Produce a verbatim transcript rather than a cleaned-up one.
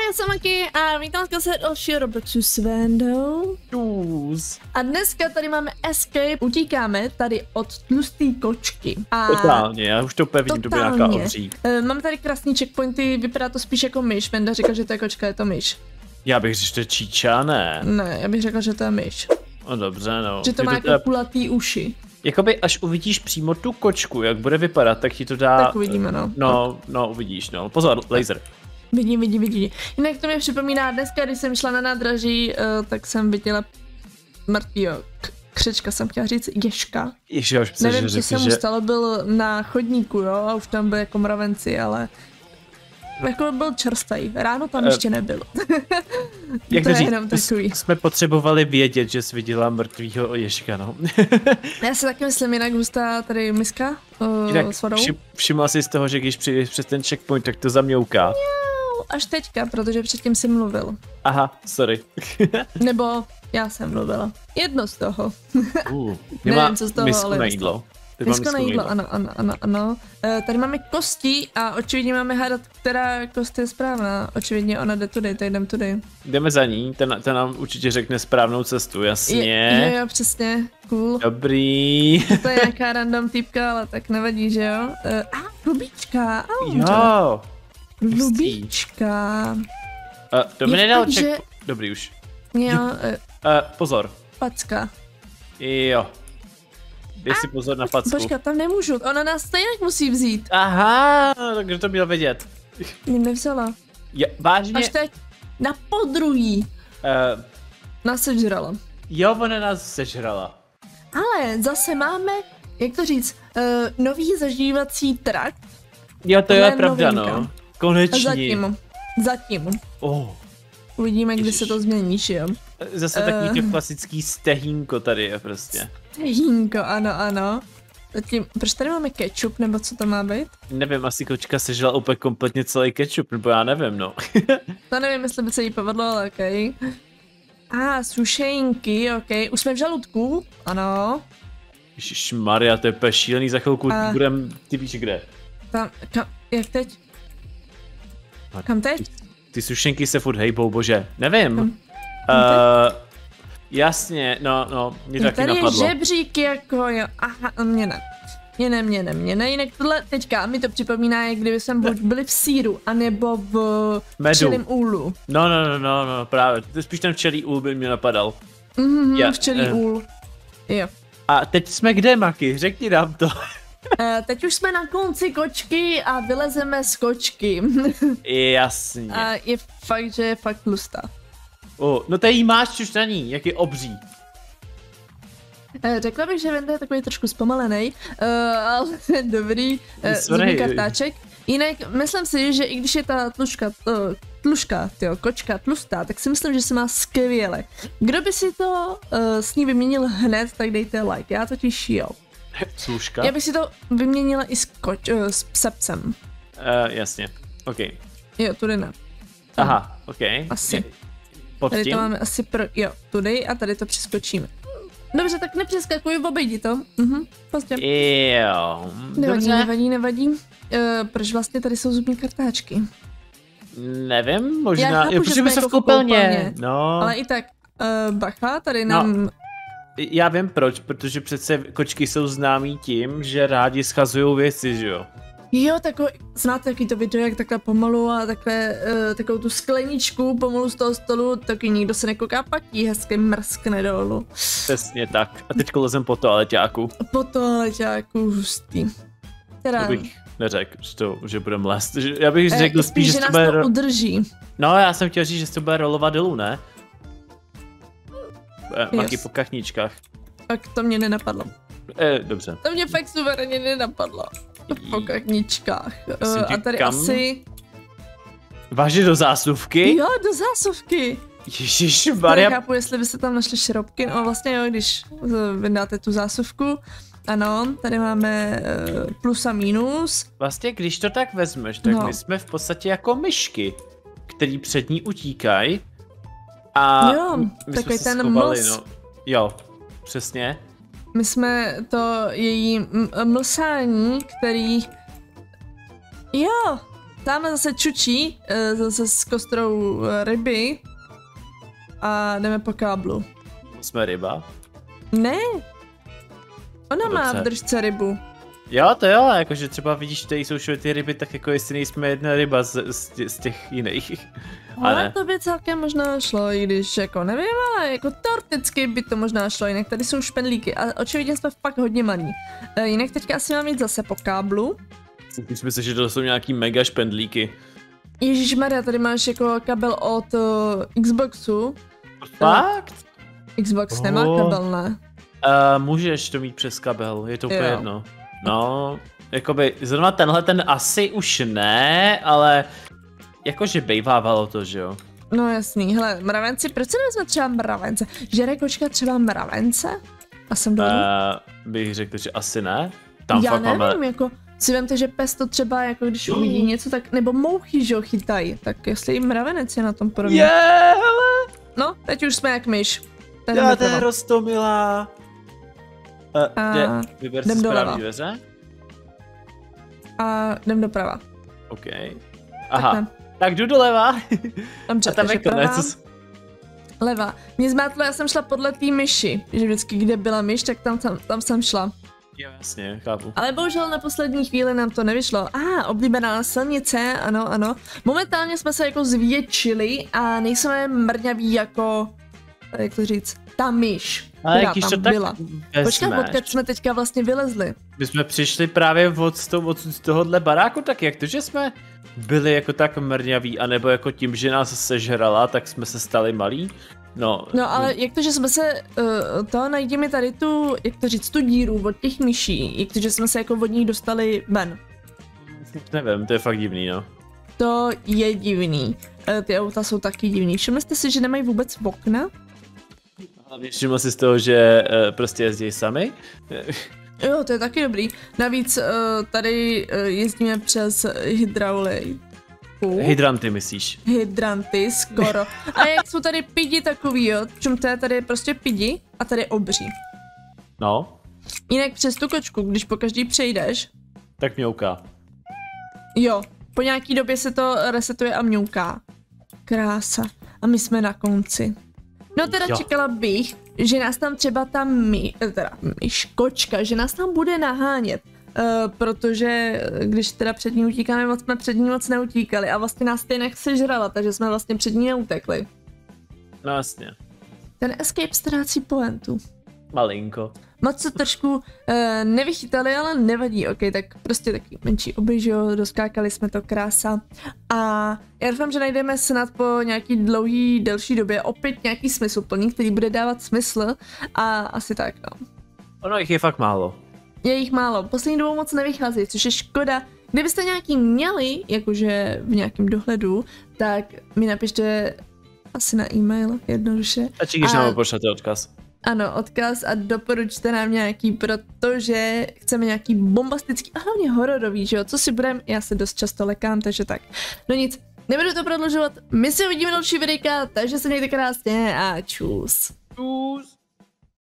já jsem Maki a vítám se dalšího Robloxu s Vendou. Čus. A dneska tady máme escape, utíkáme tady od tlustý kočky. A totálně, já už to úplně vidím, to bude nějaká obří. Uh, mám tady krásný checkpointy, vypadá to spíš jako myš. Venda říká, že to je kočka, je to myš. Já bych řekl, že to je číča, ne? Ne, já bych řekla, že to je myš. No dobře, no. Že to má to jako teda... kulatý uši. Jakoby až uvidíš přímo tu kočku, jak bude vypadat, tak ti to dá... Tak uvidíme, no. No, no, uvidíš, no. Pozor, laser. Vidím, vidím, vidím. Jinak to mě připomíná, dneska, když jsem šla na nádraží, uh, tak jsem viděla mrtvýho křečka, jsem chtěla říct ježka. Ježi, já už psal, nevím, že co se řekl, mu že... stalo, byl na chodníku, jo, a už tam byl jako mravenci, ale jako byl čerstvý, ráno tam uh, ještě nebyl. Jak to je říct, jenom takový. Jsme potřebovali vědět, že jsi viděla mrtvýho ježka, no. Já si taky myslím, jinak hustá tady miska uh, jinak s vodou. Všim, všimla jsi z toho, že když přijdeš přes ten checkpoint, tak to zamňouká. Až teďka, protože předtím jsem mluvil. Aha, sorry. Nebo já jsem mluvila. Jedno z toho. uh, Nevím, co z toho, misku ale na jídlo. Misku na jídlo, ano, ano, ano, ano. E, tady máme kosti a očividně máme hádat, která kost je správná. Očividně ona jde tudy, tady jdem tudy. Jdeme za ní, ten, ten nám určitě řekne správnou cestu, jasně. Je, jo, jo, přesně, cool. Dobrý. To je nějaká random typka, ale tak nevadí, že jo? E, a, klubíčka, jo. Klubíčka. Uh, to mi nedal že... check... Dobrý už. Jo, e, uh, pozor. Packa. Jo. Dej si pozor na packu. Počkat, tam nemůžu, ona nás stejně musí vzít. Aha, takže to měl vědět. Mě nevzala. Je, vážně? Až teď na podruhý. Uh, nás sežrala. Jo, ona nás sežrala. Ale zase máme, jak to říct, uh, nový zažívací trakt. Jo, to je pravda, novinka. No. Konečně. Zatím, zatím. Oh. Uvidíme, kdy se to změní, že jo? Zase uh, takový to klasický stehínko tady je prostě. Stehínko, ano, ano. Zatím, proč tady máme ketchup, nebo co to má být? Nevím, asi kočka sežrala úplně kompletně celý ketchup, nebo já nevím, no. To nevím, jestli by se jí povedlo, ale okej. Okay. A, ah, sušenky, okej. Okay. Už jsme v žaludku, ano. Ježišmarja, to je úplně šílený, za chvilku uh, budem, ty víš kde. Tam, kam, jak teď? Kam teď? Ty, ty sušenky se furt hejbou, bože, nevím. Kam, kam uh, jasně, no, no, mě taky tady napadlo. Tady je žebřík jako, jo, aha, mě ne. Mě ne, mě ne, mě ne, jinak tohle teďka mi to připomíná, jak kdyby jsme buď byli v síru, anebo v včelím úlu. No, no, no, no, no, právě, to spíš ten včelí úl by mě napadal. Mhm, yeah, včelí uh. úl, jo. A teď jsme kde, Maki? Řekni nám to. Uh, teď už jsme na konci kočky a vylezeme z kočky. Jasně. A je fakt, že je fakt tlustá. Oh, no tady máš už na ní, jak je obří. Uh, řekla bych, že Venda je takový trošku zpomalený, uh, ale dobrý, uh, zubní kartáček. Jinak myslím si, že i když je ta tluška, uh, tluška, tyjo, kočka tlustá, tak si myslím, že se má skvěle. Kdo by si to uh, s ní vyměnil hned, tak dejte like, já totiž jo. Služka? Já bych si to vyměnila i s, koč, uh, s psepcem. Uh, jasně, ok. Jo, tudy ne. Aha, ok. Asi. Pod tady tím? to máme asi pro, jo, tudy a tady to přeskočíme. Dobře, tak nepřeskakuj, obejdi to. Mhm, prostě. Jo, nevadí, dobře. nevadí, nevadí. Uh, proč vlastně tady jsou zubní kartáčky? Nevím, možná, Já chápu, jo, že protože jsme v koupelně. No. Ale i tak, uh, bacha, tady nám... No. Já vím proč, protože přece kočky jsou známí tím, že rádi schazujou věci, že jo? Jo, takový, znáte taky to video, jak takhle pomalu a takhle uh, takovou tu skleničku pomalu z toho stolu, taky nikdo se nekouká, pak jí hezky mrskne dolů. Přesně tak. A teď lezem po toaleťáku. Po toaleťáku, hustý. Teda... To bych neřekl, že, to, že budem lézt. Já bych eh, řekl spíš, spíš, že, že to nás bude... to udrží. No, já jsem chtěl říct, že to bude rolovat dolů, ne? Eh, Maky po kachničkách. Tak to mě nenapadlo. Eh, dobře. To mě fakt suverénně nenapadlo. Po kachničkách. Uh, a tady kam? asi... Vážně do zásuvky? Jo, do zásuvky. Ježišmarja. Nechápu, jestli by se tam našly šrobky, no vlastně jo, když vydáte tu zásuvku. Ano, tady máme uh, plus a minus. Vlastně, když to tak vezmeš, tak no. my jsme v podstatě jako myšky, který před ní utíkají. A jo, my takový jsme ten schovali, mls. no. Jo, přesně. My jsme to její mlsání, který... Jo, tamhle zase čučí, zase s kostrou ryby a jdeme po káblu. Jsme ryba? Ne. Ona Dobře. má v držce rybu. Jo, to jo, jakože třeba vidíš, tady jsou všude ty ryby, tak jako jestli nejsme jedna ryba z, z, z těch jiných. Ale to by celkem možná šlo, i když jako nevím, ale jako teoreticky by to možná šlo, jinak tady jsou špendlíky a očividně jsme fakt hodně malí. E, jinak teďka asi mám jít zase po káblu. Myslím si, že to jsou nějaký mega špendlíky. Ježišmarja, tady máš jako kabel od uh, Xboxu. Fakt? Uh, Xbox oh. nemá kabel, ne? Uh, můžeš to mít přes kabel, je to úplně jedno. No, jakoby, zrovna tenhle ten asi už ne, ale jakože bejvávalo to, že jo? No jasný, hele, mravenci, proč se nejsme třeba mravence? Žere kočka třeba mravence? A jsem dolů? Uh, bych řekl, že asi ne. Tam Já fakt nevím, máme... jako, si vemte, že pes to třeba, jako když uvidí něco, tak, nebo mouchy, že ho chytají, tak jestli i mravenec je na tom podobně. Je, hele! No, teď už jsme jak myš. Já, to je Roztomilá. Uh, a jde, vyber si správný dveře. A jdem doprava. OK. Aha, tak, tak jdu doleva. Dobře, a tam je konec. Leva. Mě zmátlo, já jsem šla podle té myši, že vždycky, kde byla myš, tak tam, tam, tam jsem šla. Jo, jasně, chápu. Ale bohužel na poslední chvíli nám to nevyšlo. A ah, oblíbená silnice, ano, ano. Momentálně jsme se jako zvětšili a nejsme mrňaví jako, jak to říct, ta myš, ale která tam to tak byla. Počkat, odkud jsme teďka vlastně vylezli. My jsme přišli právě od, z, toho, od z tohohle baráku, tak jak to, že jsme byli jako tak mrňaví, anebo jako tím, že nás sežrala, tak jsme se stali malí? No, no ale jak to, že jsme se, uh, to najdi mi tady tu, jak to říct, tu díru od těch myší, jak to, že jsme se jako od nich dostali ven. Nevím, to je fakt divný, no. To je divný. Uh, ty auta jsou taky divný. Všimli jste si, že nemají vůbec okna? Hlavně všiml si z toho, že uh, prostě jezdí sami? Jo, to je taky dobrý. Navíc uh, tady uh, jezdíme přes hydrauly. Uh. Hydranty myslíš? Hydranty, skoro. A jak jsou tady pidi takový, jo? Čím to je tady prostě pidi a tady obří. No. Jinak přes tu kočku, když po každý přejdeš. Tak mňouká. Jo, po nějaký době se to resetuje a mňouká. Krása. A my jsme na konci. No teda jo. Čekala bych, že nás tam třeba ta my, teda myš, kočka, že nás tam bude nahánět. Uh, protože když teda před ní utíkáme, moc jsme před ní moc neutíkali a vlastně nás stejně sežrala, takže jsme vlastně před ní neutekli. No jasně. Ten escape ztrácí pointu. Malinko. Moc se trošku uh, nevychytali, ale nevadí, ok, tak prostě taky menší oby, že jo, doskákali jsme to, krása. A já doufám, že najdeme snad po nějaký dlouhý, delší době opět nějaký smysluplný, který bude dávat smysl a asi tak, no. Ono jich je fakt málo. Je jich málo, poslední dobou moc nevychází, což je škoda. Kdybyste nějaký měli, jakože v nějakém dohledu, tak mi napište asi na e-mail, jednoduše. A či když nám pošlete odkaz. Ano, odkaz a doporučte nám nějaký, protože chceme nějaký bombastický a hlavně hororový, že jo, co si budeme, já se dost často lekám, takže tak. No nic, nebudu to prodlužovat, my si uvidíme další videjka, takže se mějte krásně a čus. Čus.